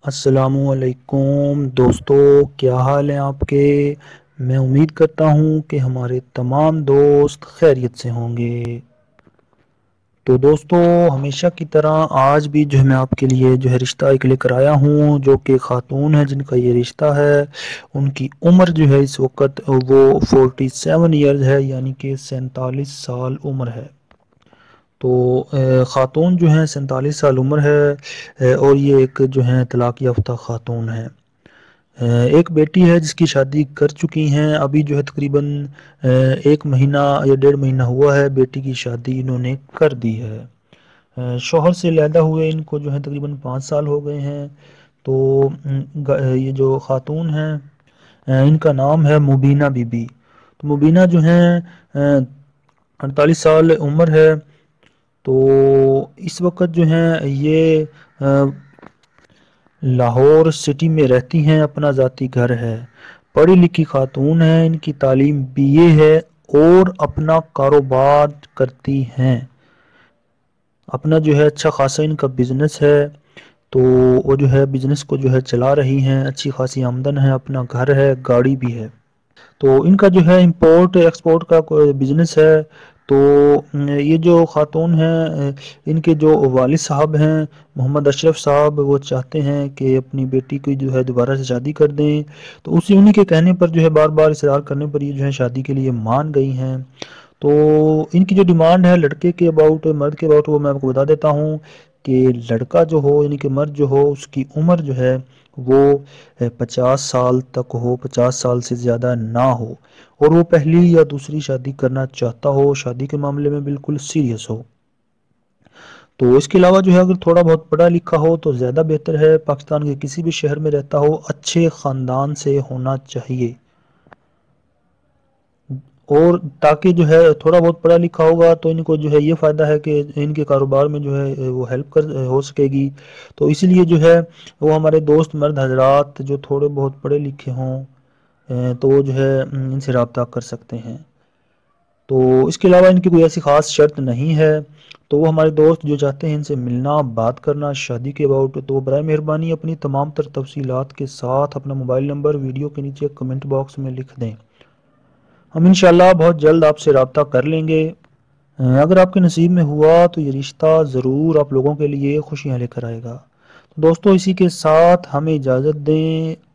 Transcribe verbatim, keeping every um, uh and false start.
السلام علیکم دوستو، کیا حال ہیں آپ کے؟ میں امید کرتا ہوں کہ ہمارے تمام دوست خیریت سے ہوں گے۔ تو دوستو، ہمیشہ کی طرح آج بھی جو ہے میں آپ کے لیے جو ہے رشتہ ایک لے کر آیا ہوں، جو کہ خاتون ہے جن کا یہ رشتہ ہے۔ ان کی عمر جو ہے اس وقت وہ فورٹی سیون ایئرز ہے، یعنی کہ سینتالیس سال عمر ہے۔ تو خاتون جو ہیں سینتالیس سال عمر ہے، اور یہ ایک جو ہے طلاق یافتہ خاتون ہے۔ ایک بیٹی ہے جس کی شادی کر چکی ہیں، ابھی جو ہے تقریباً ایک مہینہ یا ڈیڑھ مہینہ ہوا ہے بیٹی کی شادی انہوں نے کر دی ہے۔ شوہر سے علیحدہ ہوئے ان کو جو ہے تقریباً پانچ سال ہو گئے ہیں۔ تو یہ جو خاتون ہیں ان کا نام ہے مبینہ بی بی۔ تو مبینہ جو ہیں اڑتالیس سال عمر ہے۔ تو اس وقت جو ہیں یہ لاہور سٹی میں رہتی ہیں، اپنا ذاتی گھر ہے، پڑھی لکھی خاتون ہیں، ان کی تعلیم بی اے ہے اور اپنا کاروبار کرتی ہیں۔ اپنا جو ہے اچھا خاصا ان کا بزنس ہے، تو وہ جو ہے بزنس کو جو ہے چلا رہی ہیں، اچھی خاصی آمدن ہے، اپنا گھر ہے، گاڑی بھی ہے۔ تو ان کا جو ہے امپورٹ ایکسپورٹ کا کوئی بزنس ہے۔ تو یہ جو خاتون ہیں ان کے جو والد صاحب ہیں محمد اشرف صاحب، وہ چاہتے ہیں کہ اپنی بیٹی کی جو ہے دوبارہ سے شادی کر دیں، تو اسی انہی کے کہنے پر جو ہے بار بار اصرار کرنے پر یہ جو ہے شادی کے لیے مان گئی ہیں۔ تو ان کی جو ڈیمانڈ ہے لڑکے کے اباؤٹ، مرد کے اباؤٹ، وہ میں آپ کو بتا دیتا ہوں کہ لڑکا جو ہو یعنی کہ مرد جو ہو اس کی عمر جو ہے وہ پچاس سال تک ہو، پچاس سال سے زیادہ نہ ہو، اور وہ پہلی یا دوسری شادی کرنا چاہتا ہو، شادی کے معاملے میں بالکل سیریس ہو۔ تو اس کے علاوہ جو ہے اگر تھوڑا بہت پڑھا لکھا ہو تو زیادہ بہتر ہے، پاکستان کے کسی بھی شہر میں رہتا ہو، اچھے خاندان سے ہونا چاہیے، اور تاکہ جو ہے تھوڑا بہت پڑھا لکھا ہوگا تو ان کو جو ہے یہ فائدہ ہے کہ ان کے کاروبار میں جو ہے وہ ہیلپ کر ہو سکے گی۔ تو اسی لیے جو ہے وہ ہمارے دوست مرد حضرات جو تھوڑے بہت پڑھے لکھے ہوں تو وہ جو ہے ان سے رابطہ کر سکتے ہیں۔ تو اس کے علاوہ ان کی کوئی ایسی خاص شرط نہیں ہے۔ تو وہ ہمارے دوست جو چاہتے ہیں ان سے ملنا، بات کرنا شادی کے اباؤٹ، تو برائے مہربانی اپنی تمام تر تفصیلات کے ساتھ اپنا موبائل نمبر ویڈیو کے نیچے کمنٹ باکس میں لکھ دیں، ہم انشاءاللہ بہت جلد آپ سے رابطہ کر لیں گے۔ اگر آپ کے نصیب میں ہوا تو یہ رشتہ ضرور آپ لوگوں کے لیے خوشیاں لے کر آئے گا۔ دوستو اسی کے ساتھ ہمیں اجازت دیں،